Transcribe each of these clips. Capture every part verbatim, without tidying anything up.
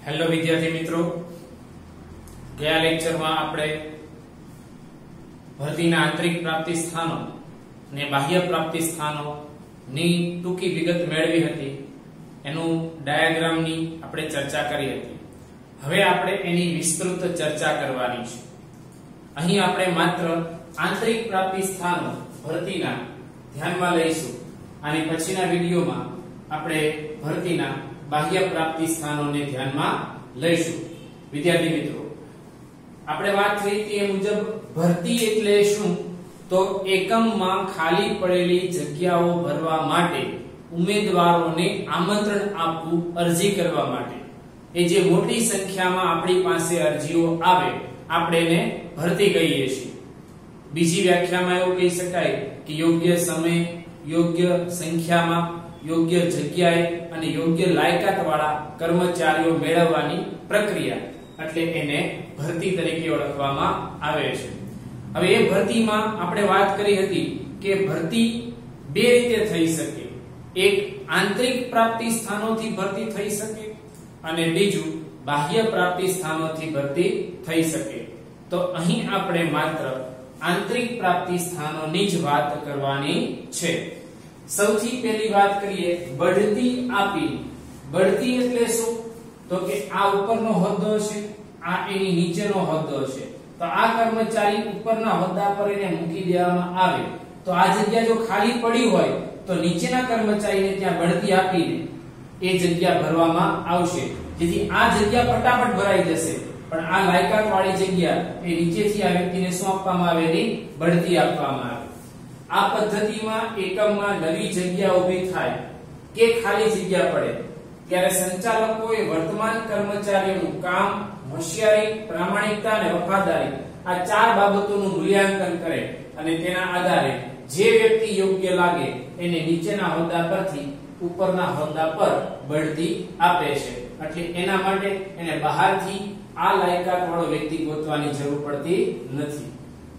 Hello વિદ્યાર્થી મિત્રો, ગયા લેક્ચરમાં આપણે ભરતીના આંતરિક પ્રાપ્તિ સ્થાનો અને બાહ્ય પ્રાપ્તિ સ્થાનો ની ટૂંકી વિગત મેળવી હતી. એનું ડાયાગ્રામની આપણે ચર્ચા કરી હતી. હવે આપણે એની વિસ્તૃત ચર્ચા કરવાની છે. અહીં આપણે માત્ર આંતરિક પ્રાપ્તિ સ્થાનો ભરતીના ધ્યાનમાં લઈશું અને પછીના વિડિયોમાં આપણે ભરતીના બાહ્ય પ્રાપ્તિ સ્થાનોને ધ્યાનમાં લઈશું. વિદ્યાર્થી મિત્રો, આપણે વાત કરી તે મુજબ ભરતી એટલે શું? તો એકમમાં ખાલી પડેલી જગ્યાઓ ભરવા માટે ઉમેદવારોને આમંત્રણ આપવું, અરજી કરવા માટે. એ જે મોટી સંખ્યામાં આપણી પાસે અરજીઓ આવે આપણે એને ભરતી કહીએ છીએ. બીજી વ્યાખ્યામાં એવું કહી શકાય કે યોગ્ય સમય, યોગ્ય સંખ્યામાં, યોગ્ય જગ્યાએ અને યોગ્ય લાયકાત વાળા કર્મચારીઓ મેળવવાની પ્રક્રિયા, એટલે એને ભરતી તરીકે ઓળખવામાં આવે છે. હવે એ ભરતીમાં આપણે વાત કરી હતી કે ભરતી બે રીતે થઈ શકે. એક આંતરિક પ્રાપ્તિ સ્થાનોથી ભરતી થઈ શકે અને બીજું બાહ્ય પ્રાપ્તિ સ્થાનોથી ભરતી થઈ શકે. તો અહીં આપણે માત્ર આંતરિક પ્રાપ્તિ સ્થાનોની જ વાત કરવાની છે. સૌથી પહેલી વાત કરીએ બઢતી આપી. બઢતી એટલે શું? તો કે આ ઉપરનો હોદ્દો છે, આ એની નીચેનો હોદ્દો છે. તો આ કર્મચારી ઉપરના હોદ્દા પર એને મૂકી દેવામાં આવે તો આ જગ્યા જો ખાલી પડી હોય તો નીચેના કર્મચારીને ત્યાં બઢતી આપીને એ જગ્યા ભરવામાં આવશે, જેથી આ જગ્યા ફટાફટ ભરાઈ જશે. પણ આ લાયકાત વાળી જગ્યા એ નીચેથી આ વ્યક્તિને શું આપવામાં આવે? એની બઢતી આપવામાં આવે. આ પદ્ધતિમાં એકમમાં નવી જગ્યા ઊભી થાય કે ખાલી જગ્યા પડે ત્યારે સંચાલકોએ વર્તમાન કર્મચારીઓનું કામ, હોશિયારી, પ્રામાણિકતા અને વફાદારી આ ચાર બાબતોનું મૂલ્યાંકન કરે અને તેના આધારે જે વ્યક્તિ યોગ્ય લાગે એને નીચેના હોદ્દા પરથી ઉપરના હોદ્દા પર બઢતી આપે છે. એટલે એના માટે એને બહારથી આ લાયકાત વાળો વ્યક્તિ ગોતવાની જરૂર પડતી નથી.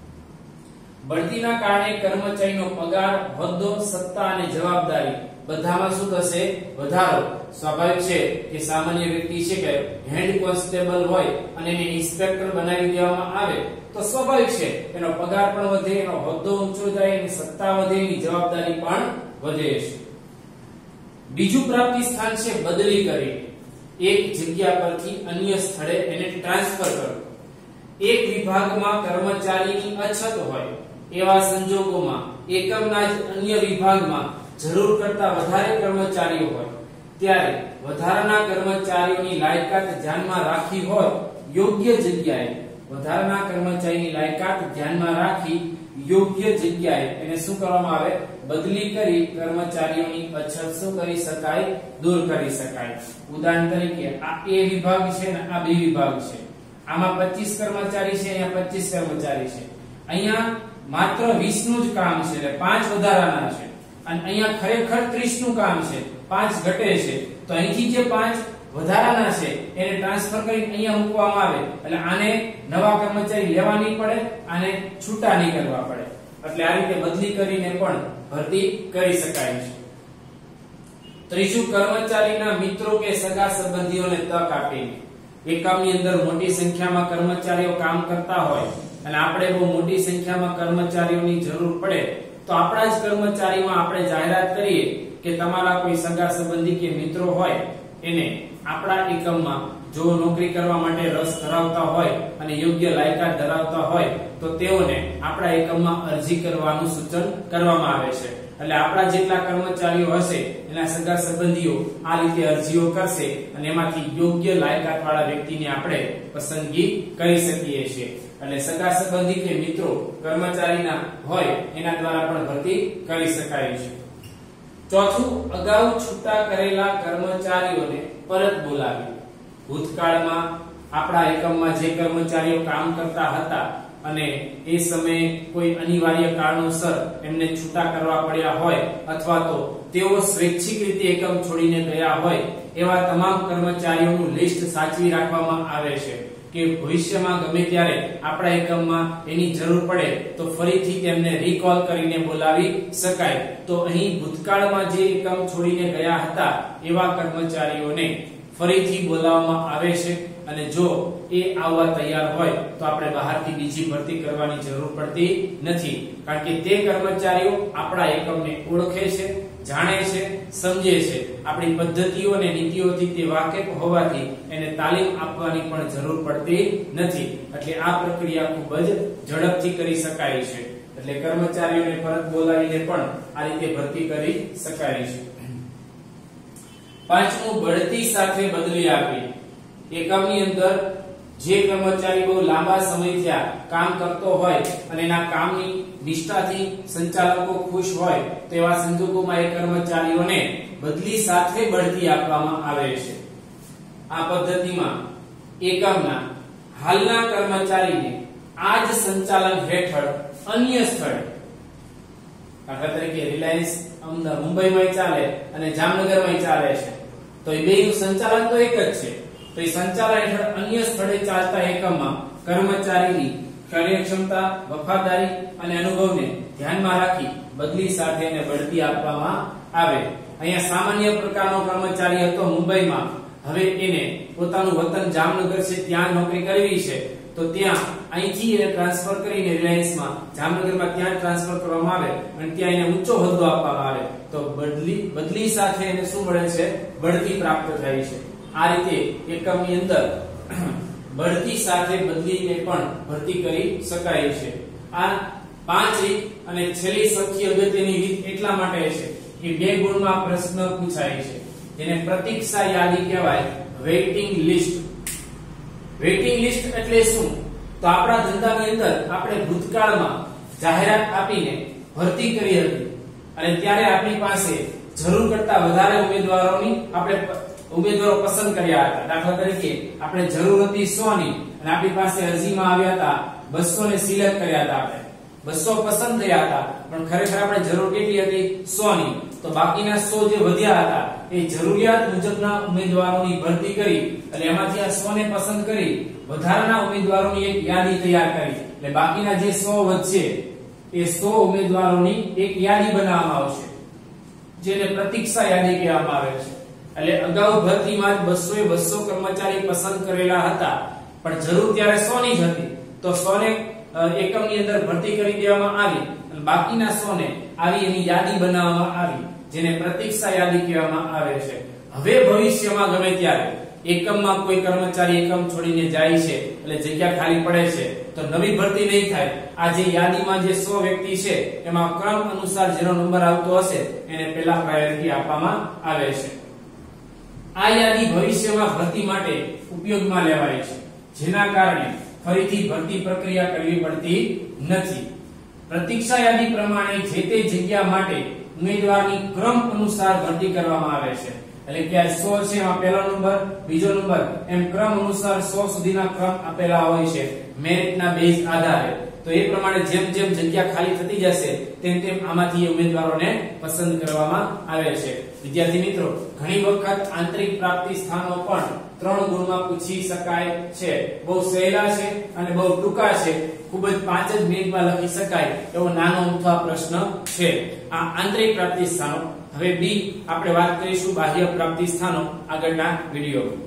બઢતીના કારણે કર્મચારીનો પગાર, હોદ્દો, સત્તા અને જવાબદારી બધામાં શું થશે? વધારો. સ્વાભાવિક છે કે સામાન્ય વ્યક્તિ છે કે હેડ કોન્સ્ટેબલ હોય અને એને ઇન્સ્પેક્ટર બનાવી દેવામાં આવે તો સ્વાભાવિક છે એનો પગાર પણ વધે, એનો હોદ્દો ઊંચો જાય, એની સત્તા વધે, એની જવાબદારી પણ વધે છે. બીજું પ્રાપ્તિ સ્થાન છે બદલી કરી. એક જગ્યા પરથી અન્ય સ્થળે એને ટ્રાન્સફર કરવું. એક વિભાગમાં કર્મચારીની અછત હોય એવા સંજોગોમાં એકમના જ અન્ય વિભાગમાં જરૂર કરતા વધારે કર્મચારીઓ હોય ત્યારે વધારાના કર્મચારીઓની લાયકાત ધ્યાનમાં રાખી હોય યોગ્ય જગ્યાએ વધારાના કર્મચારીની લાયકાત ધ્યાનમાં રાખી યોગ્ય જગ્યાએ એને શું કરવામાં આવે? બદલી કરી કર્મચારીઓની અછત શું કરી શકાય? દૂર કરી શકાય. ઉદાહરણ તરીકે આ એ વિભાગ છે ને આ બી વિભાગ છે. આમાં પચીસ કર્મચારી છે, અહીંયા પચીસ કર્મચારી છે. અહીંયા માત્ર વીસ નું જ કામ છે એટલે પાંચ વધારાના છે અને અહીંયા ખરેખર ત્રીસ નું કામ છે, પાંચ ઘટે છે. તો અહીંથી જે પાંચ વધારાના છે એને ટ્રાન્સફર કરી અહીંયા મૂકવામાં આવે એટલે આને નવા કર્મચારી લેવા નહીં પડે, આને છૂટા નહીં કરવા પડે. એટલે આ રીતે બદલી કરીને પણ ભરતી કરી શકાય છે. ત્રીજું, કર્મચારીના મિત્રો કે સગા સંબંધીઓને તક આપીને. એકમની અંદર મોટી સંખ્યામાં કર્મચારીઓ કામ કરતા હોય અને આપણે બહુ મોટી સંખ્યામાં કર્મચારીઓની જરૂર પડે તો આપણા જ કર્મચારીમાં આપણે જાહેરાત કરીએ કે તમારા કોઈ સગા સંબંધી કે મિત્રો હોય એને આપણા એકમમાં જો નોકરી કરવા માટે રસ ધરાવતા હોય અને યોગ્ય લાયકાત ધરાવતા હોય તો તેઓને આપણા એકમમાં અરજી કરવાનું સૂચન કરવામાં આવે છે. એટલે આપણા જેટલા કર્મચારીઓ હશે એના સગા સંબંધીઓ આ રીતે અરજીઓ કરશે અને એમાંથી યોગ્ય લાયકાત વાળા વ્યક્તિને આપણે પસંદગી કરી શકીએ છીએ. એટલે સગા સંબંધી કે મિત્રો કર્મચારીના હોય એના દ્વારા પણ ભરતી કરી શકાય છે. ચોથું, અગાઉ છૂટા કરેલા કર્મચારીઓને પરત બોલાવી. ભૂતકાળમાં આપણા એકમમાં જે કર્મચારીઓ કામ કરતા હતા અને એ સમયે કોઈ અનિવાર્ય કારણોસર એમને છૂટા કરવા પડ્યા હોય અથવા તો તેઓ સ્વૈચ્છિક રીતે એકમ છોડીને ગયા હોય એવા તમામ કર્મચારીઓનું લિસ્ટ સાચવી રાખવામાં આવે છે કે ભવિષ્યમાં ગમે ત્યારે આપણા એકમમાં એની જરૂર પડે તો ફરીથી તેમને રીકોલ કરીને બોલાવી શકાય. તો અહીં ભૂતકાળમાં જે એકમ છોડીને ગયા હતા એવા કર્મચારીઓને ફરીથી બોલાવવામાં આવે છે અને જો એ આવવા તૈયાર હોય તો આપણે બહારથી બીજી ભરતી કરવાની જરૂર પડતી નથી, કારણ કે તે કર્મચારીઓ આપણા એકમને ઓળખે છે, જાણે છે, સમજે છે, આપણી પદ્ધતિઓ અને નીતિઓથી તે વાકેફ હોવાથી એને તાલીમ આપવાની પણ જરૂર પડતી નથી. એટલે આ પ્રક્રિયા ખૂબ જ ઝડપથી કરી શકાય છે. એટલે કર્મચારીઓને પરત બોલાવીને પણ આ રીતે ભરતી કરી શકાય છે. પાંચમું, બઢતી સાથે બદલી આપવી. એકમની અંદર જે કર્મચારી બહુ લાંબા સમયથી કામ કરતો હોય અને એના કામની નિષ્ઠાથી સંચાલકો ખુશ હોય તેવા સંજોગોમાં એ કર્મચારીઓને બદલી સાથે બઢતી આપવામાં આવે છે. આ પદ્ધતિમાં એકમના હાલના કર્મચારીને આ જ સંચાલન હેઠળ અન્ય સ્થળે, દાખલા તરીકે રિલાયન્સ મુંબઈમાં ચાલે અને જામનગરમાં ચાલે છે, તો એ બેનું સંચાલન તો એક જ છે. તો એ સંચાલન હેઠળ અન્ય સ્થળે ચાલતા એકમમાં કર્મચારીની કાર્યક્ષમતા, વફાદારી અને અનુભવને ધ્યાનમાં રાખી બદલી સાથે એને બઢતી આપવામાં આવે. અહીંયા સામાન્ય પ્રકારનો કર્મચારી હતો મુંબઈમાં, હવે એને પોતાનું વતન જામનગર છે ત્યાં નોકરી કરવી છે, તો ત્યાં અહીંથી એને ટ્રાન્સફર કરીને રિલાયન્સમાં જામનગરમાં ત્યાં ટ્રાન્સફર કરવામાં આવે અને ત્યાં એને ઊંચો હોદ્દો આપવામાં આવે તો બદલી બદલી સાથે એને શું મળે છે? બઢતી પ્રાપ્ત થાય છે. આ રીતે એકમની અંદર બઢતી સાથે બદલીને પણ ભરતી કરી શકાય છે. આ પાંચ રીત અને છેલ્લી સૌથી અગત્યની રીત એટલા માટે છે કે બે ગુણમાં પ્રશ્ન પૂછાય છે, જેને પ્રતીક્ષા યાદી કહેવાય, વેઇટિંગ લિસ્ટ. વેઇટિંગ લિસ્ટ એટલે શું? તો આપણા ધંધાની અંદર આપણે ભૂતકાળમાં જાહેરાત આપીને ભરતી કરી હતી અને ત્યારે આપણી પાસે જરૂર કરતા વધારે ઉમેદવારોની આપણે ઉમેદવારો પસંદ કર્યા હતા. દાખલા તરીકે આપણે જરૂર હતી સો ની અને આપણી પાસે અરજીમાં આવ્યા હતા બસો ને સિલેક્ટ કર્યા હતા. આપણે બસો પસંદ થયા હતા, પણ ખરેખર આપણે જરૂર કેટલી હતી? સો ની. તો બાકીના સો જે વધ્યા હતા એ જરૂરિયાત મુજબના ઉમેદવારોની ભરતી કરી અને એમાંથી આ સો ને પસંદ કરી વધારાના ઉમેદવારોની એક યાદી તૈયાર કરી. એટલે બાકીના જે સો વધશે એ સો ઉમેદવારોની એક યાદી બનાવવામાં આવશે, જેને પ્રતીક્ષા યાદી કહેવામાં આવે છે. એટલે અગાઉ ભરતીમાં બસો એ બસો કર્મચારી પસંદ કરેલા હતા, પણ જરૂર ત્યારે સો ની જ હતી, તો સો ને એકમની અંદર ભરતી કરી દેવામાં આવી અને બાકીના સો ને આવી એની યાદી બનાવવામાં આવી, જેને પ્રતીક્ષા યાદી કહેવામાં આવે છે. હવે ભવિષ્યમાં ગમે ત્યારે એકમમાં કોઈ કર્મચારી એકમ છોડીને જાય છે એટલે જગ્યા ખાલી પડે છે તો નવી ભરતી નહીં થાય. આ જે યાદીમાં જે સો વ્યક્તિ છે એમાં ક્રમ અનુસાર જેનો નંબર આવતો હશે એને પહેલા પ્રાયોરિટી આપવામાં આવે છે. આ યાદી ભવિષ્યમાં ભરતી માટે ઉપયોગમાં લેવાય છે, જેના કારણે ફરીથી ભરતી પ્રક્રિયા કરવી પડતી નથી. પ્રતીક્ષા યાદી પ્રમાણે જે તે જગ્યા માટે ઉમેદવારની ક્રમ અનુસાર ભરતી કરવામાં આવે છે. એટલે કે આ સો છે એમાં પહેલો નંબર, બીજો નંબર, એમ ક્રમ અનુસાર સો સુધીના ક્રમ આપેલા હોય છે મેરિટના બેઝ આધારે. તો એ પ્રમાણે જેમ જેમ જગ્યા ખાલી થતી જશે તેમ તેમ આમાંથી ઉમેદવારોને પસંદ કરવામાં આવે છે. વિદ્યાર્થી મિત્રો, ઘણી વખત આંતરિક પ્રાપ્તિ સ્થાનો પણ ત્રણ ગુણમાં પૂછી શકાય છે. બહુ સહેલા છે અને બહુ ટૂંકા છે, ખૂબ જ પાંચ જ મિનિટમાં લખી શકાય એવો નાનો અમથો પ્રશ્ન છે. આ આંતરિક પ્રાપ્તિ સ્થાનો. હવે બી આપણે વાત કરીશું બાહ્ય પ્રાપ્તિ સ્થાનો આગળના વિડીયોમાં.